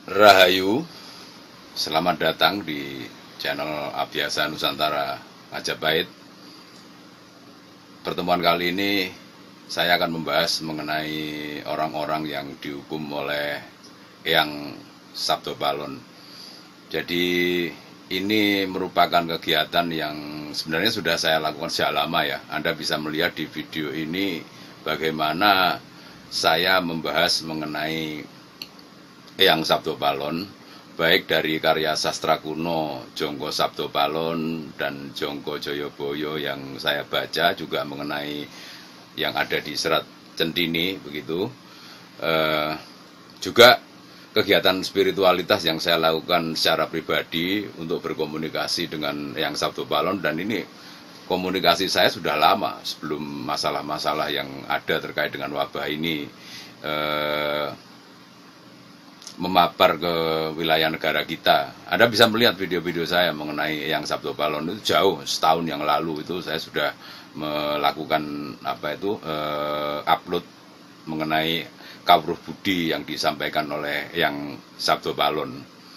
Rahayu, selamat datang di channel Abhyasa Nusantara Majapahit. Pertemuan kali ini saya akan membahas mengenai orang-orang yang dihukum oleh Eyang Sabdo Balon. Jadi ini merupakan kegiatan yang sebenarnya sudah saya lakukan sejak lama ya. Anda bisa melihat di video ini bagaimana saya membahas mengenai Eyang Sabdo Balon, baik dari karya sastra kuno Jongko Sabdo Balon dan Jongko Joyoboyo yang saya baca, juga mengenai yang ada di Serat Centini begitu. Juga kegiatan spiritualitas yang saya lakukan secara pribadi untuk berkomunikasi dengan Eyang Sabdo Balon, dan ini komunikasi saya sudah lama sebelum masalah-masalah yang ada terkait dengan wabah ini memapar ke wilayah negara kita. Anda bisa melihat video-video saya mengenai Eyang Sabdo Balon itu jauh, setahun yang lalu itu saya sudah melakukan upload mengenai kawruh budi yang disampaikan oleh Eyang Sabdo Balon.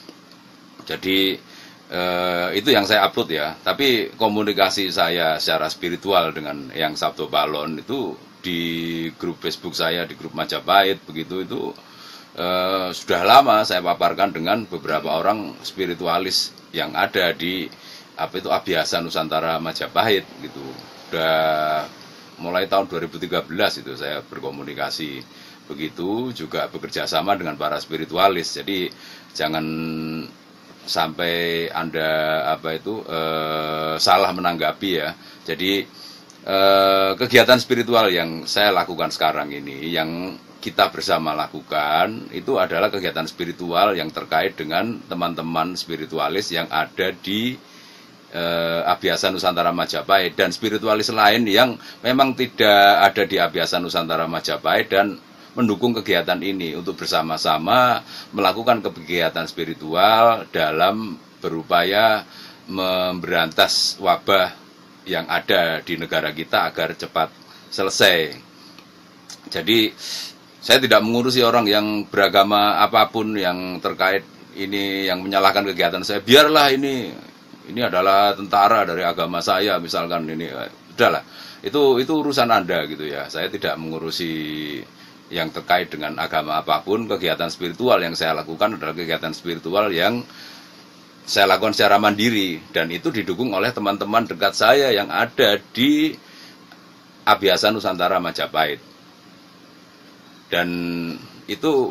Jadi itu yang saya upload ya. Tapi komunikasi saya secara spiritual dengan Eyang Sabdo Balon itu di grup Facebook saya, di grup Majapahit begitu, itu sudah lama saya paparkan dengan beberapa orang spiritualis yang ada di Abhyasa Nusantara Majapahit gitu. Sudah mulai tahun 2013 itu saya berkomunikasi begitu, juga bekerja sama dengan para spiritualis. Jadi jangan sampai Anda salah menanggapi ya. Jadi kegiatan spiritual yang saya lakukan sekarang ini, yang kita bersama lakukan, itu adalah kegiatan spiritual yang terkait dengan teman-teman spiritualis yang ada di Abhyasa Nusantara Majapahit, dan spiritualis lain yang memang tidak ada di Abhyasa Nusantara Majapahit dan mendukung kegiatan ini untuk bersama-sama melakukan kegiatan spiritual dalam berupaya memberantas wabah yang ada di negara kita agar cepat selesai. Jadi saya tidak mengurusi orang yang beragama apapun yang terkait ini, yang menyalahkan kegiatan saya. Biarlah ini adalah tentara dari agama saya misalkan, ini udahlah. Itu urusan Anda gitu ya. Saya tidak mengurusi yang terkait dengan agama apapun. Kegiatan spiritual yang saya lakukan adalah kegiatan spiritual yang saya lakukan secara mandiri, dan itu didukung oleh teman-teman dekat saya yang ada di Abhyasa Nusantara Majapahit. Dan itu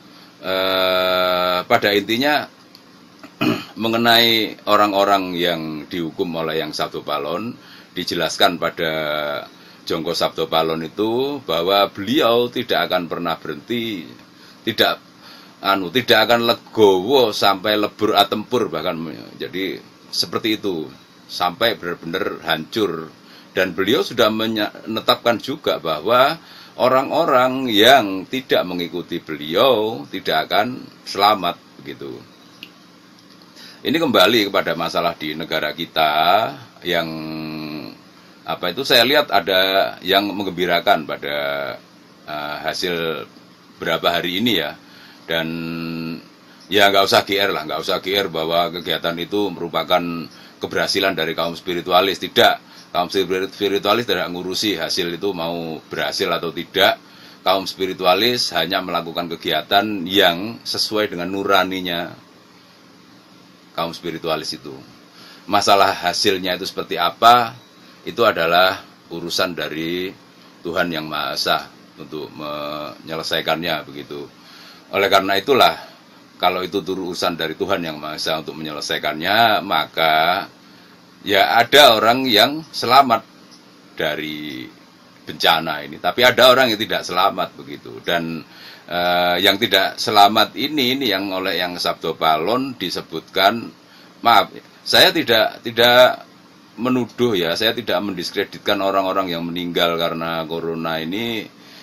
pada intinya mengenai orang-orang yang dihukum oleh Eyang Sabdo Balon, dijelaskan pada Jongko Sabdo Balon itu bahwa beliau tidak akan pernah berhenti, tidak akan legowo sampai lebur atempur bahkan. Jadi seperti itu sampai benar-benar hancur. Dan beliau sudah menetapkan juga bahwa orang-orang yang tidak mengikuti beliau tidak akan selamat begitu. Ini kembali kepada masalah di negara kita yang saya lihat ada yang menggembirakan pada hasil beberapa hari ini ya. Dan ya nggak usah GR bahwa kegiatan itu merupakan keberhasilan dari kaum spiritualis. Tidak. Kaum spiritualis tidak ngurusi hasil itu mau berhasil atau tidak. Kaum spiritualis hanya melakukan kegiatan yang sesuai dengan nuraninya kaum spiritualis itu. Masalah hasilnya itu seperti apa, itu adalah urusan dari Tuhan Yang Maha Esa untuk menyelesaikannya begitu. Oleh karena itulah, kalau itu urusan dari Tuhan Yang Maha Esa untuk menyelesaikannya, maka ya ada orang yang selamat dari bencana ini, tapi ada orang yang tidak selamat begitu. Dan yang tidak selamat ini yang oleh Eyang Sabdo Balon disebutkan, maaf, saya tidak menuduh ya, saya tidak mendiskreditkan orang-orang yang meninggal karena corona ini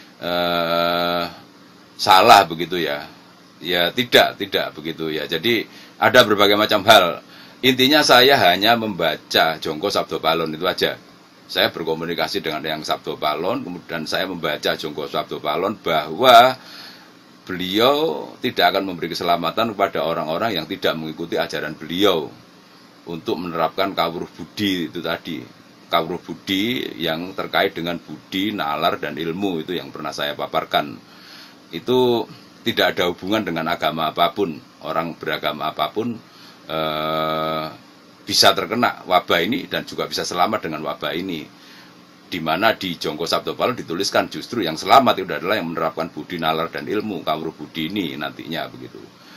salah begitu ya. Ya tidak begitu ya. Jadi ada berbagai macam hal. Intinya saya hanya membaca Jongko Sabdo Balon itu aja. Saya berkomunikasi dengan Eyang Sabdo Balon, kemudian saya membaca Jongko Sabdo Balon bahwa beliau tidak akan memberi keselamatan kepada orang-orang yang tidak mengikuti ajaran beliau untuk menerapkan kawruh budi itu tadi. Kawruh budi yang terkait dengan budi, nalar, dan ilmu itu yang pernah saya paparkan. Itu tidak ada hubungan dengan agama apapun. Orang beragama apapun bisa terkena wabah ini dan juga bisa selamat dengan wabah ini. Di mana di Jongko Sabdo Palon dituliskan justru yang selamat itu adalah yang menerapkan budi, nalar, dan ilmu, kawruh budi ini nantinya begitu.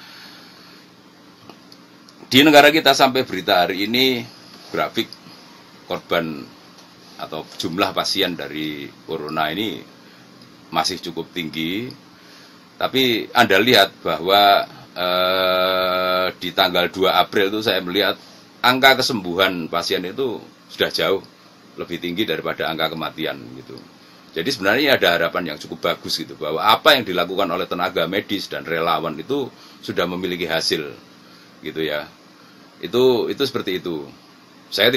Di negara kita sampai berita hari ini grafik korban atau jumlah pasien dari corona ini masih cukup tinggi, tapi Anda lihat bahwa di tanggal 2 April itu saya melihat angka kesembuhan pasien itu sudah jauh lebih tinggi daripada angka kematian gitu. Jadi sebenarnya ada harapan yang cukup bagus gitu, bahwa apa yang dilakukan oleh tenaga medis dan relawan itu sudah memiliki hasil gitu ya. Itu seperti itu. Saya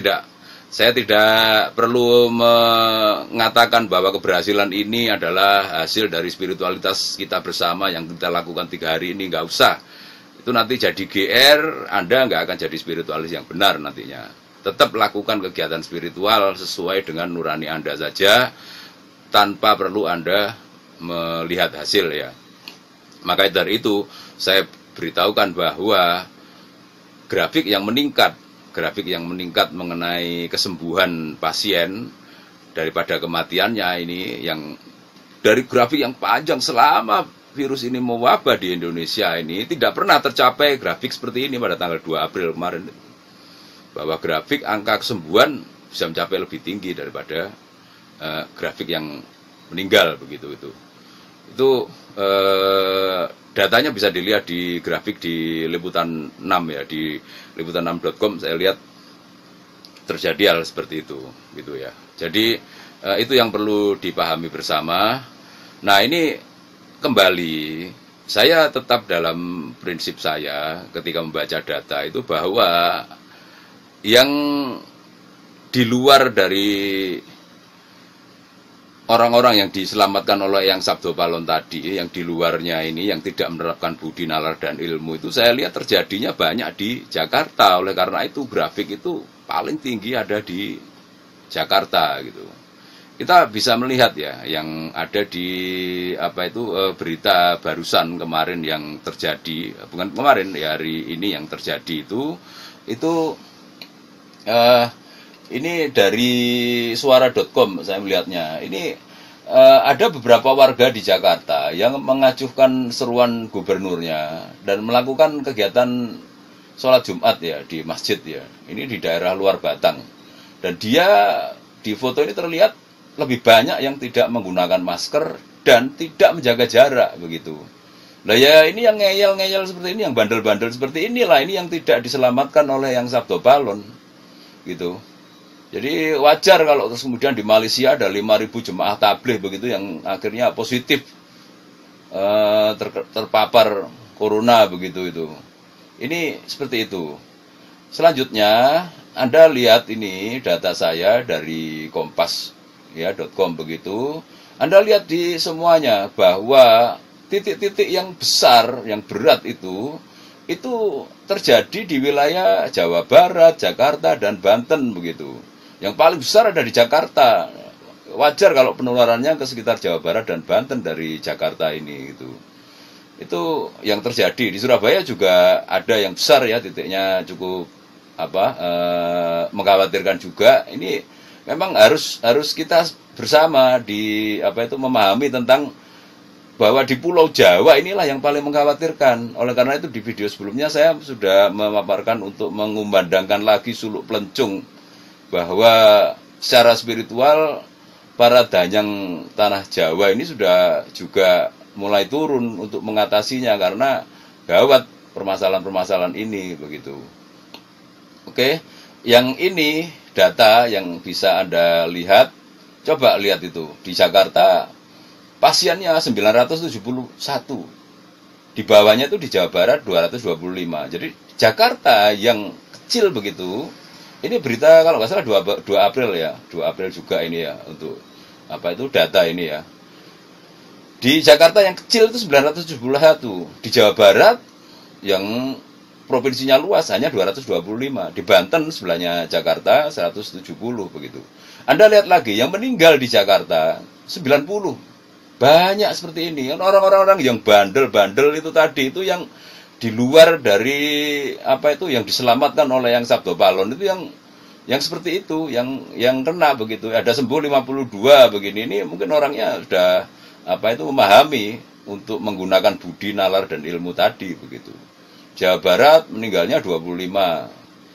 tidak perlu mengatakan bahwa keberhasilan ini adalah hasil dari spiritualitas kita bersama yang kita lakukan 3 hari ini, nggak usah. Itu nanti jadi GR, Anda nggak akan jadi spiritualis yang benar nantinya. Tetap lakukan kegiatan spiritual sesuai dengan nurani Anda saja, tanpa perlu Anda melihat hasil ya. Maka dari itu saya beritahukan bahwa grafik yang meningkat mengenai kesembuhan pasien daripada kematiannya ini, yang dari grafik yang panjang selama virus ini mewabah di Indonesia ini tidak pernah tercapai grafik seperti ini pada tanggal 2 April kemarin. Bahwa grafik angka kesembuhan bisa mencapai lebih tinggi daripada grafik yang meninggal begitu itu. Itu datanya bisa dilihat di grafik di Liputan 6 ya, di liputan6.com saya lihat terjadi hal seperti itu gitu ya. Jadi itu yang perlu dipahami bersama. Nah, ini kembali saya tetap dalam prinsip saya ketika membaca data itu bahwa yang di luar dari orang-orang yang diselamatkan oleh yang Sabdo Palon tadi, yang di luarnya ini, yang tidak menerapkan budi, nalar, dan ilmu itu, saya lihat terjadinya banyak di Jakarta. Oleh karena itu grafik itu paling tinggi ada di Jakarta gitu. Kita bisa melihat ya, yang ada di berita barusan kemarin yang terjadi, bukan kemarin ya, hari ini yang terjadi itu ini dari suara.com saya melihatnya. Ini ada beberapa warga di Jakarta yang mengajukan seruan gubernurnya dan melakukan kegiatan sholat Jumat ya di masjid ya. Ini di daerah luar Batang. Dan dia di foto ini terlihat lebih banyak yang tidak menggunakan masker dan tidak menjaga jarak begitu. Nah ya, ini yang ngeyel-ngeyel seperti ini, yang bandel-bandel seperti inilah, ini yang tidak diselamatkan oleh yang Sabdo Palon gitu. Jadi wajar kalau terus kemudian di Malaysia ada 5.000 jemaah tabligh begitu yang akhirnya positif terpapar corona begitu itu. Ini seperti itu. Selanjutnya Anda lihat ini data saya dari Kompas ya .com begitu. Anda lihat di semuanya bahwa titik-titik yang besar, yang berat itu terjadi di wilayah Jawa Barat, Jakarta, dan Banten begitu. Yang paling besar ada di Jakarta. Wajar kalau penularannya ke sekitar Jawa Barat dan Banten dari Jakarta ini gitu. Itu yang terjadi. Di Surabaya juga ada yang besar ya, titiknya cukup mengkhawatirkan juga. Ini memang harus kita bersama memahami tentang bahwa di Pulau Jawa inilah yang paling mengkhawatirkan. Oleh karena itu di video sebelumnya saya sudah memaparkan untuk mengumandangkan lagi suluk pelencung, bahwa secara spiritual para danyang tanah Jawa ini sudah juga mulai turun untuk mengatasinya karena gawat permasalahan-permasalahan ini begitu. Oke, yang ini data yang bisa Anda lihat, coba lihat itu di Jakarta pasiennya 971. Di bawahnya itu di Jawa Barat 225. Jadi Jakarta yang kecil begitu. Ini berita kalau nggak salah 2 April ya. 2 April juga ini ya untuk data ini ya. Di Jakarta yang kecil itu 971, di Jawa Barat yang provinsinya luas hanya 225, di Banten sebelahnya Jakarta 170 begitu. Anda lihat lagi yang meninggal di Jakarta 90. Banyak seperti ini. Orang-orang yang bandel-bandel itu tadi itu yang di luar dari apa itu yang diselamatkan oleh yang Sabdo Palon itu yang seperti itu, yang kena begitu. Ada sembuh 52 begini. Ini mungkin orangnya sudah apa itu memahami untuk menggunakan budi, nalar dan ilmu tadi begitu. Jawa Barat meninggalnya 25.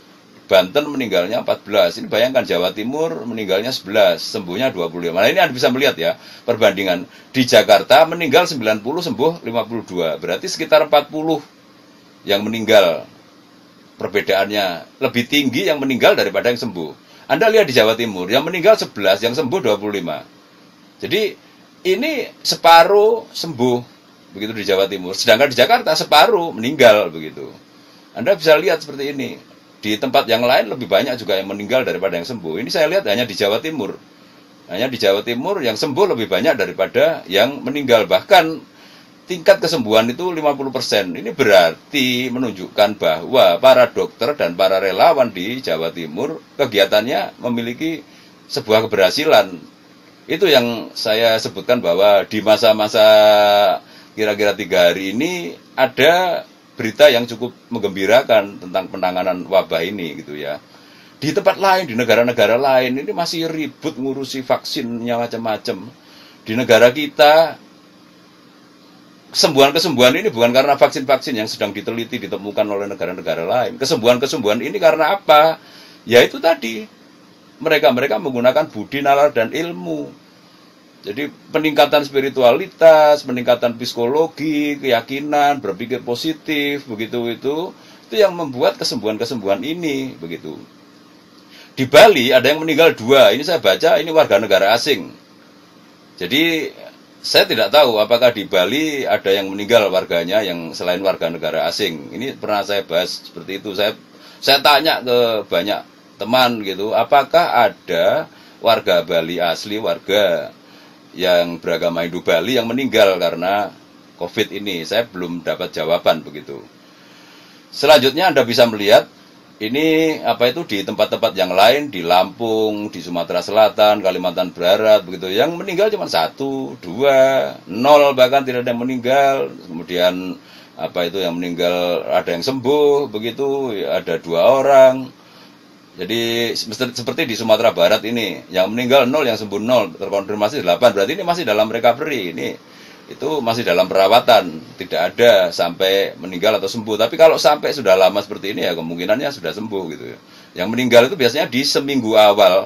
Banten meninggalnya 14. Ini bayangkan Jawa Timur meninggalnya 11, sembuhnya 25. Nah, ini Anda bisa melihat ya perbandingan. Di Jakarta meninggal 90, sembuh 52. Berarti sekitar 40 yang meninggal. Perbedaannya lebih tinggi yang meninggal daripada yang sembuh. Anda lihat di Jawa Timur, yang meninggal 11, yang sembuh 25. Jadi ini separuh sembuh begitu di Jawa Timur, sedangkan di Jakarta separuh meninggal begitu. Anda bisa lihat seperti ini. Di tempat yang lain lebih banyak juga yang meninggal daripada yang sembuh. Ini saya lihat hanya di Jawa Timur. Hanya di Jawa Timur yang sembuh lebih banyak daripada yang meninggal. Bahkan tingkat kesembuhan itu 50%. Ini berarti menunjukkan bahwa para dokter dan para relawan di Jawa Timur kegiatannya memiliki sebuah keberhasilan. Itu yang saya sebutkan bahwa di masa-masa kira-kira 3 hari ini ada berita yang cukup menggembirakan tentang penanganan wabah ini gitu ya. Di tempat lain, di negara-negara lain ini masih ribut ngurusi vaksinnya macam-macam. Di negara kita kesembuhan-kesembuhan ini bukan karena vaksin-vaksin yang sedang diteliti ditemukan oleh negara-negara lain. Kesembuhan-kesembuhan ini karena apa? Ya itu tadi. Mereka menggunakan budi, nalar, dan ilmu. Jadi peningkatan spiritualitas, peningkatan psikologi, keyakinan, berpikir positif, begitu itu yang membuat kesembuhan-kesembuhan ini, begitu. Di Bali ada yang meninggal 2. Ini saya baca, ini warga negara asing. Jadi saya tidak tahu apakah di Bali ada yang meninggal warganya yang selain warga negara asing. Ini pernah saya bahas seperti itu. Saya tanya ke banyak teman gitu, apakah ada warga Bali asli, warga yang beragama Hindu Bali yang meninggal karena COVID ini? Saya belum dapat jawaban begitu. Selanjutnya Anda bisa melihat ini apa itu di tempat-tempat yang lain, di Lampung, di Sumatera Selatan, Kalimantan Barat begitu. Yang meninggal cuma 1, 2, 0 bahkan tidak ada yang meninggal. Kemudian apa itu yang meninggal ada yang sembuh begitu, ada 2 orang. Jadi seperti di Sumatera Barat ini, yang meninggal 0, yang sembuh 0, terkonfirmasi 8. Berarti ini masih dalam recovery, ini itu masih dalam perawatan, tidak ada sampai meninggal atau sembuh. Tapi kalau sampai sudah lama seperti ini ya kemungkinannya sudah sembuh gitu ya. Yang meninggal itu biasanya di seminggu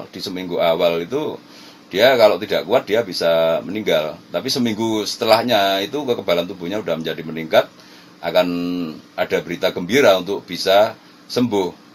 awal itu dia kalau tidak kuat dia bisa meninggal. Tapi seminggu setelahnya itu kekebalan tubuhnya sudah menjadi meningkat, akan ada berita gembira untuk bisa sembuh.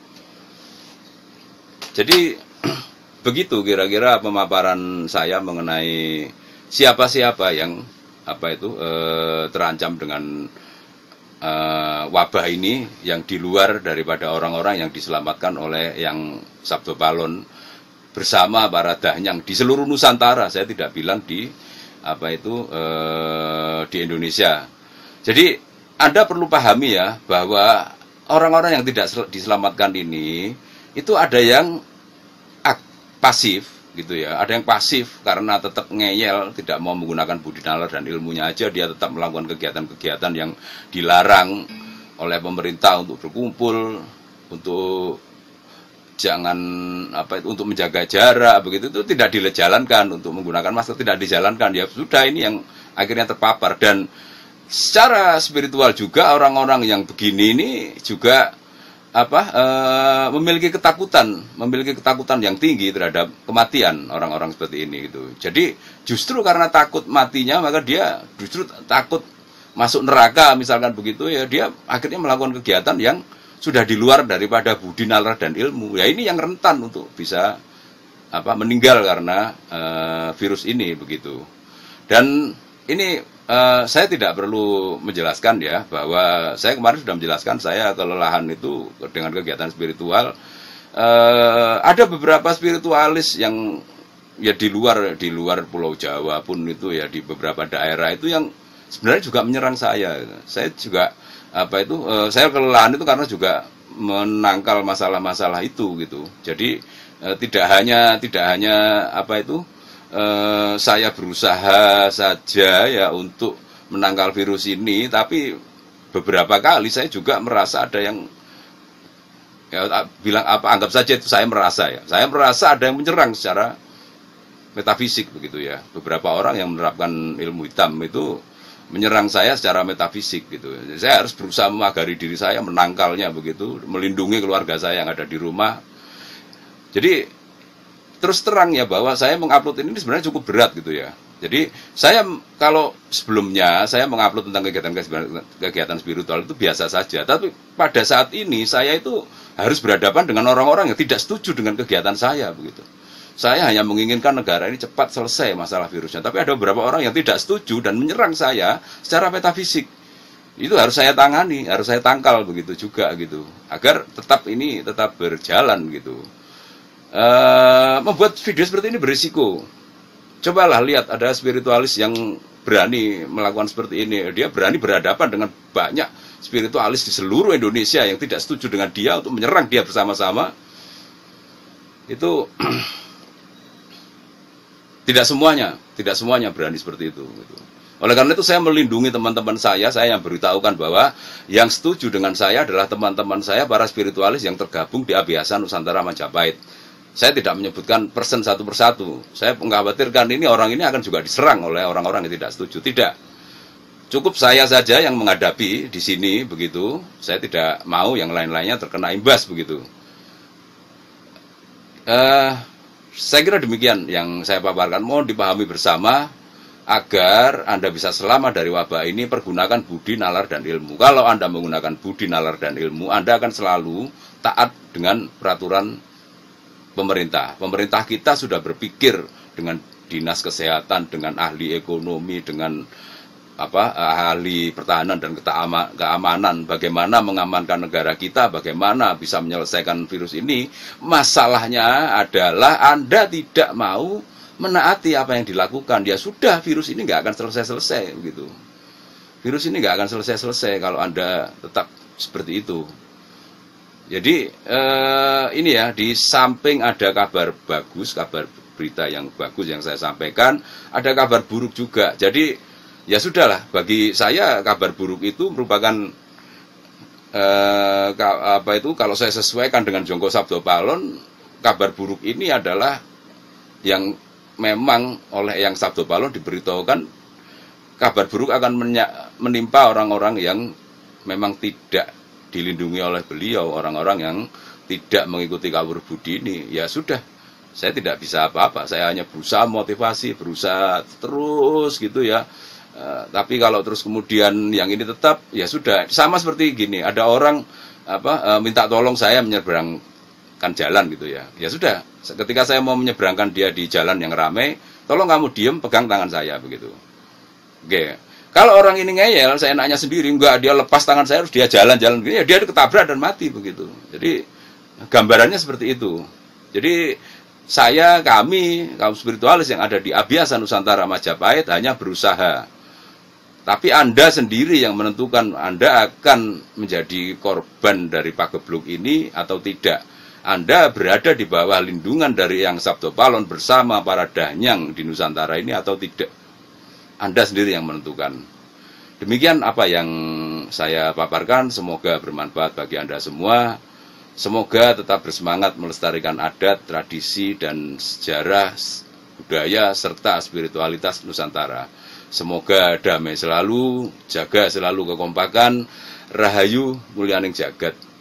Jadi begitu kira-kira pemaparan saya mengenai siapa-siapa yang apa itu terancam dengan wabah ini yang di luar daripada orang-orang yang diselamatkan oleh yang Sabdo Palon bersama para dahyang di seluruh Nusantara. Saya tidak bilang di apa itu di Indonesia. Jadi Anda perlu pahami ya bahwa orang-orang yang tidak diselamatkan ini itu ada yang pasif gitu ya, ada yang pasif karena tetap ngeyel, tidak mau menggunakan budi nalar dan ilmunya aja, dia tetap melakukan kegiatan-kegiatan yang dilarang oleh pemerintah untuk berkumpul, untuk jangan apa itu, untuk menjaga jarak begitu, itu tidak dijalankan, untuk menggunakan masker tidak dijalankan. Ya sudah, ini yang akhirnya terpapar. Dan secara spiritual juga orang-orang yang begini ini juga memiliki ketakutan yang tinggi terhadap kematian orang-orang seperti ini gitu. Jadi justru karena takut matinya, maka dia justru takut masuk neraka misalkan begitu ya, dia akhirnya melakukan kegiatan yang sudah di luar daripada budi nalar dan ilmu. Ya ini yang rentan untuk bisa meninggal karena virus ini begitu. Dan ini saya tidak perlu menjelaskan ya, bahwa saya kemarin sudah menjelaskan saya kelelahan itu dengan kegiatan spiritual. Ada beberapa spiritualis yang ya di luar Pulau Jawa pun itu ya di beberapa daerah itu yang sebenarnya juga menyerang saya. Saya juga saya kelelahan itu karena juga menangkal masalah-masalah itu gitu. Jadi tidak hanya saya berusaha saja ya untuk menangkal virus ini, tapi beberapa kali saya juga merasa ada yang anggap saja itu saya merasa ada yang menyerang secara metafisik begitu ya. Beberapa orang yang menerapkan ilmu hitam itu menyerang saya secara metafisik gitu. Saya harus berusaha memagari diri saya, menangkalnya begitu, melindungi keluarga saya yang ada di rumah. Jadi terus terang ya bahwa saya mengupload ini sebenarnya cukup berat gitu ya. Jadi saya kalau sebelumnya saya mengupload tentang kegiatan spiritual itu biasa saja. Tapi pada saat ini saya itu harus berhadapan dengan orang-orang yang tidak setuju dengan kegiatan saya begitu. Saya hanya menginginkan negara ini cepat selesai masalah virusnya. Tapi ada beberapa orang yang tidak setuju dan menyerang saya secara metafisik. Itu harus saya tangani, harus saya tangkal begitu juga gitu. Agar ini tetap berjalan gitu. Membuat video seperti ini berisiko. Cobalah lihat ada spiritualis yang berani melakukan seperti ini. Dia berani berhadapan dengan banyak spiritualis di seluruh Indonesia yang tidak setuju dengan dia untuk menyerang dia bersama-sama. Itu tidak semuanya berani seperti itu gitu. Oleh karena itu saya melindungi teman-teman saya yang beritahukan bahwa yang setuju dengan saya adalah teman-teman saya para spiritualis yang tergabung di Abhyasa Nusantara Majapahit. Saya tidak menyebutkan persen satu persatu. Saya mengkhawatirkan orang ini akan juga diserang oleh orang-orang yang tidak setuju. Tidak. Cukup saya saja yang menghadapi di sini begitu. Saya tidak mau yang lain-lainnya terkena imbas begitu. Saya kira demikian yang saya paparkan. Mohon dipahami bersama agar Anda bisa selamat dari wabah ini. Pergunakan budi, nalar, dan ilmu. Kalau Anda menggunakan budi, nalar, dan ilmu, Anda akan selalu taat dengan peraturan pemerintah. Pemerintah kita sudah berpikir dengan dinas kesehatan, dengan ahli ekonomi, dengan ahli pertahanan dan keamanan, bagaimana mengamankan negara kita, bagaimana bisa menyelesaikan virus ini. Masalahnya adalah Anda tidak mau menaati apa yang dilakukan. Ya sudah, virus ini nggak akan selesai-selesai begitu. Virus ini nggak akan selesai-selesai kalau Anda tetap seperti itu. Jadi ini ya, di samping ada kabar bagus, kabar berita yang bagus yang saya sampaikan, ada kabar buruk juga. Jadi ya sudahlah, bagi saya kabar buruk itu merupakan kalau saya sesuaikan dengan Jongko Sabdo Palon, kabar buruk ini adalah yang memang oleh yang Sabdo Palon diberitahukan kabar buruk akan menimpa orang-orang yang memang tidak dilindungi oleh beliau, orang-orang yang tidak mengikuti kawur budi ini. Ya sudah, saya tidak bisa apa-apa, saya hanya berusaha motivasi, berusaha terus gitu ya. Tapi kalau terus kemudian yang ini tetap, ya sudah. Sama seperti gini, ada orang minta tolong saya menyeberangkan jalan gitu ya. Ya sudah, ketika saya mau menyeberangkan dia di jalan yang ramai, tolong kamu diem, pegang tangan saya begitu. Oke. Kalau orang ini ngeyel, saya enaknya sendiri, enggak, dia lepas tangan saya, harus dia jalan-jalan begini, ya dia ketabrak dan mati begitu. Jadi gambarannya seperti itu. Jadi kami kaum spiritualis yang ada di Abhyasa Nusantara Majapahit hanya berusaha. Tapi Anda sendiri yang menentukan Anda akan menjadi korban dari pagebluk ini atau tidak. Anda berada di bawah lindungan dari yang Sabdo Palon bersama para danyang di Nusantara ini atau tidak. Anda sendiri yang menentukan. Demikian apa yang saya paparkan, semoga bermanfaat bagi Anda semua. Semoga tetap bersemangat melestarikan adat, tradisi, dan sejarah, budaya, serta spiritualitas Nusantara. Semoga damai selalu, jaga selalu kekompakan, rahayu mulyaning jagat.